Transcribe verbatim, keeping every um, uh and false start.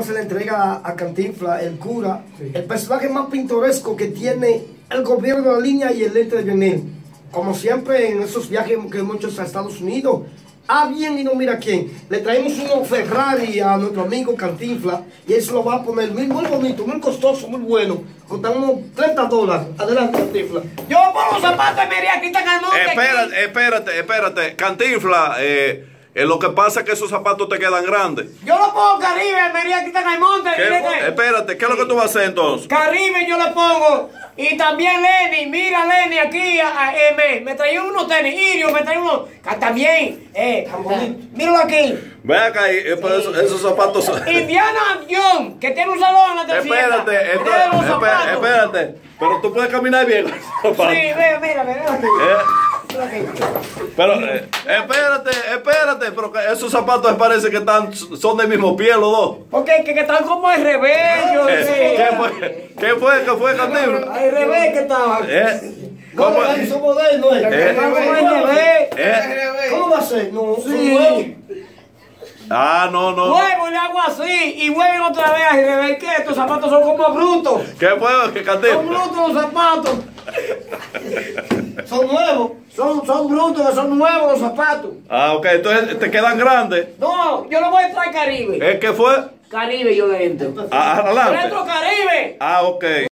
se le entrega a Cantinflas, el cura, Sí. el personaje más pintoresco que tiene el gobierno de la línea y el ente de Benin. Como siempre en esos viajes que hemos hecho a Estados Unidos, a bien y no mira quién, le traemos unos Ferrari a nuestro amigo Cantinflas y él se lo va a poner muy, muy bonito, muy costoso, muy bueno. Costan unos treinta dólares. Adelante, Cantinflas. Yo pongo los zapatos de María, quitan al monte. Espérate, espérate, espérate. Cantinflas, eh, eh, lo que pasa es que esos zapatos te quedan grandes. Yo lo pongo Caribe, María, quitan al monte. ¿Qué? Mire que- Espérate, ¿qué es lo que tú vas a hacer entonces? Caribe yo le pongo. Y también Lenny, mira Lenny aquí, a, a- eh, me, me traía unos tenis, Irio, me traía unos, que también, eh, míralo aquí. Ve acá, eh, pero esos, esos zapatos son... Indiana Jones, que tiene un salón en la tercera. Espérate, esto- espérate, espérate. Pero tú puedes caminar bien con esos zapatos. Sí, ve, mira, mira aquí. Eh, Mira aquí. Pero, eh, espérate, espérate, pero que esos zapatos me parece que están, son del mismo pie los dos. Porque que, que están como al revés, yo ¿Qué, sé. qué fue? ¿Qué fue? ¿Qué fue, Cantinflas? Al revés que estaban. ¿Eh? No, ¿Cómo? no, eso moderno, ¿eh? Eh. Están como al revés. ¿Eh? ¿Cómo va a ser? No, Sí. son nuevos. Ah, no, no. Vuelvo y le hago así y vuelven otra vez al revés. ¿Qué? Estos zapatos son como brutos. ¿Qué fue? ¿Qué Son Cantinflas? brutos los zapatos. Son nuevos. Son, son brutos, que son nuevos los zapatos. Ah, ok, entonces te quedan grandes. No, yo le voy a traer Caribe. ¿Eh? ¿Qué fue? Caribe yo le entro. Ah, adelante. ¡Retro Caribe! Ah, ok.